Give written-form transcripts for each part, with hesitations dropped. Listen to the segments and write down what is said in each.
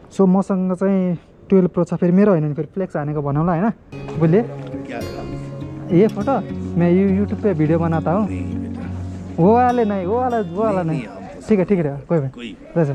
so मसँग चाहिँ 12 pro छ फेरि मेरो हैन नि फेरि फ्लेक्स हानेको भनौँला हैन बोले ये फोटो मैं यूट्यूब पे वीडियो बनाता हूँ वो वाला नहीं ठीक है कोई भाई वैसे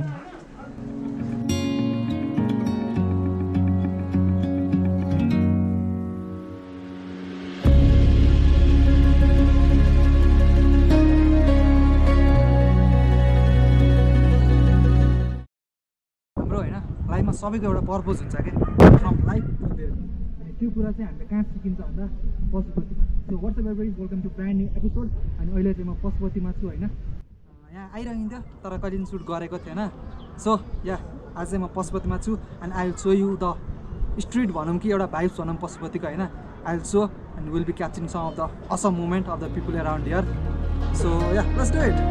हाम्रो हैन लाइफमा सबैको एउटा पर्पज हुन्छ के फ्रम लाइफ टु डेथ अनि त्यो कुरा चाहिँ हामीले कहाँ सिकिन्छ भन्दा Pashupati so what's up every welcome to brand new episode अनि अहिले चाहिँ म पशुपतिमा छु हैन यहाँ आइरहन्थ्यो तर कहिले पनि सुट गरेको थिएन सो या आज चाहिँ म पशुपतिमा छु and I will show you the street भनौँ कि एउटा भाइब्स भनौँ पशुपतिको हैन I will show and will be capturing some of the awesome moment of the people around here so yeah let's do it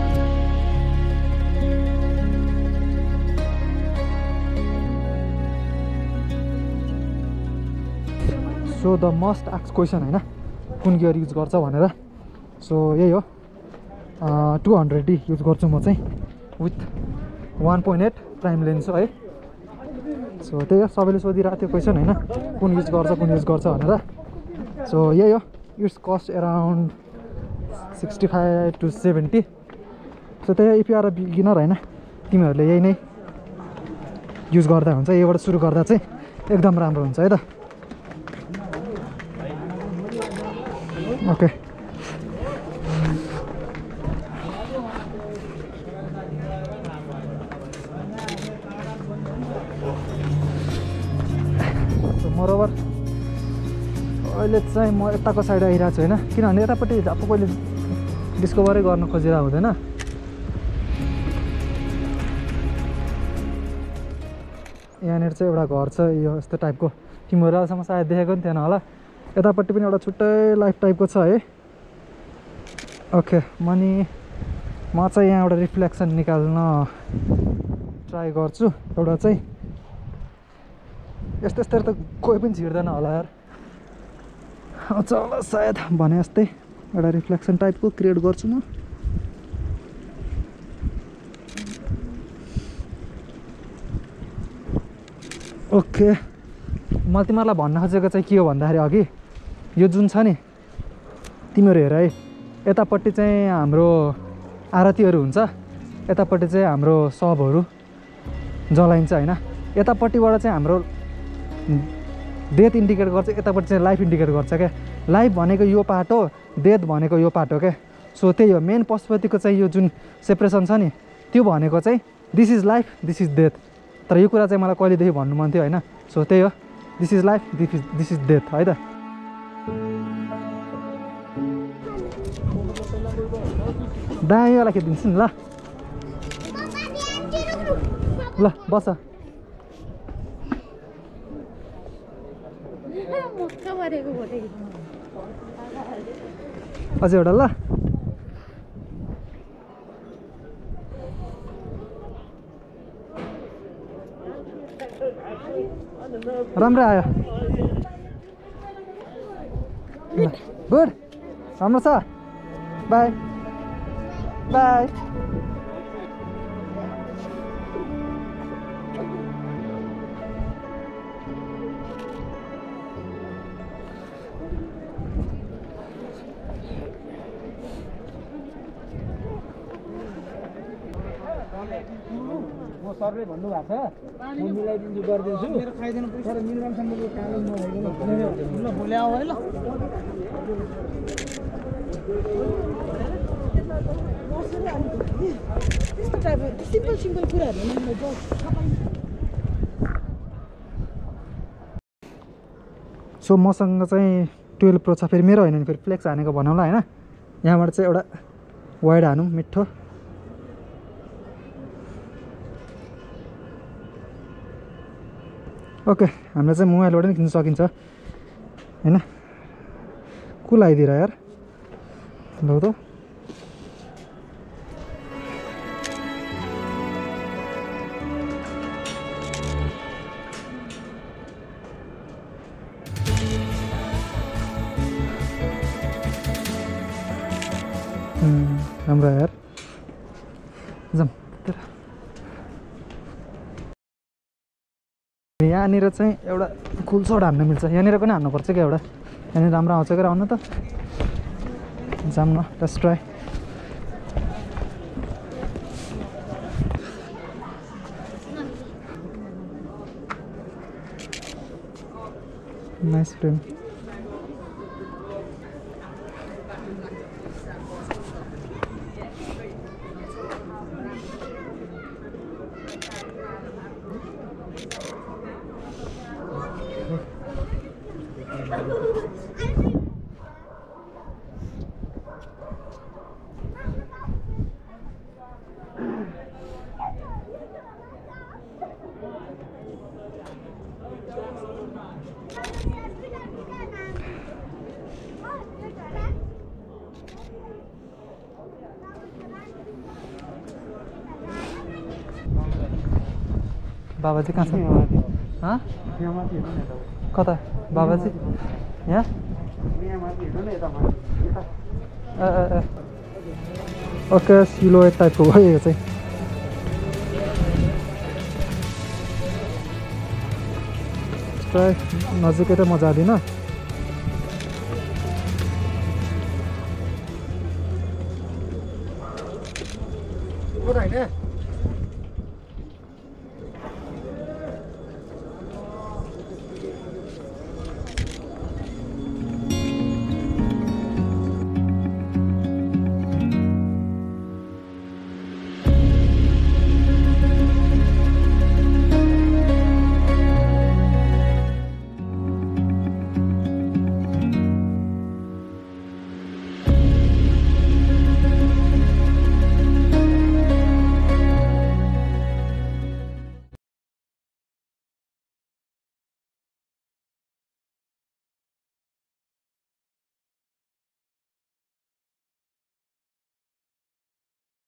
so the most asked question हैन कुन gear use गर्छ भनेर सो यही हो 200D use गर्छु म चाहिँ with 1.8 prime lens है सो त्यही हो सबैले सोधिरहेको थियो क्वेसन हैन कुन युज गर्छ भनेर सो यही हो it's cost around 65 to 70 so त्यही if you are a beginner हैन तिमीहरूले यही नै युज गर्दा हुन्छ यहीबाट सुरु गर्दा चाहिँ एकदम राम्रो हुन्छ है त ओके मोरोभर अहिले चाहिँ म यताको साइड आइरहेको छु होइन किनभने यतापट्टि अब कहिले डिस्कभरै गर्न खोजिरहेको हुँदैन यहाँनिर चाहिँ एउटा घर छ यो यस्तो टाइपको तिमीहरू अहिलेसम्म सायद देखेको पनि थिएन होला यतापट्टि पनि एउटा छुट्टै लाइफ टाइपको छ है ओके म चाहिँ यहाँ एउटा रिफ्लेक्सन निकाल्न ट्राई गर्छु एउटा चाहिँ यस्तो त कोही पनि छिर्दैन होला यार आउँछ होला सायद भने जस्तै एउटा रिफ्लेक्सन टाइपको क्रिएट गर्छु म ओके मैले तिमीहरूलाई भन्न खोजेको चाहिँ के हो भन्दाखेरि अघि यो जुन छ नि तिमीहरू हेर है यतापट्टि चाहिँ हाम्रो आरतीहरू हुन्छ यतापट्टि चाहिँ हाम्रो सबहरू जलाइन्छ होइन यतापट्टिबाट चाहिँ हाम्रो डेथ इन्डिकेट गर्छ यतापट्टि चाहिँ लाइफ इन्डिकेट गर्छ क्या लाइफ भनेको यो पार्ट हो डेथ भनेको यो पार्ट हो क्या सो त्यही हो मेन पशुपतिको चाहिँ यो जुन सेपरेसन छ नि त्यो भनेको चाहिँ this is life this is death तर यो कुरा चाहिँ मलाई कहिलेदेखि भन्नु मन थियो होइन सो त्यही हो this is life this is death है त दाइवाला खेदिन्छु नि ल बस अझै एउटा ल राम्रो आयो गुड राम्रो छ बाई बाई म सरले भन्नुभएको छ म मिलाइदिन्छु गरिदिन्छु मेरो खाइदिनु पैसा तर मिलनसम्मको कालो नभइकन ल भोलि आऊ है ल त्यस्तो टाइपको सिम्पल कुराहरू सो मसँग चाहिँ 12 प्रो छ फेरि मेरो हैन नि फेरि फ्लेक्स हानेको भनौँला हैन यहाँबाट चाहिँ एउटा वाइड हानौँ मिठो ओके हामीले चाहिँ मोबाइलबाट नि किन्न सकिन्छ हैन कुल आइदिएर यार लौ त राम्रो यार जाम यहाँनिर चाहिँ एउटा कुल सट हान्न मिल्छ यहाँनिर पनि हान्नुपर्छ क्या एउटा यहाँनिर राम्रो आउँछ क्या आउन त जाम न लेट्स ट्राई नाइस फ्रेम बाबाजी कहाँ छ कता बाबाजी यहाँ ओके सिलोएट टाइपको भयो यो चाहिँ नजिकै त म जाँदिनँ होइन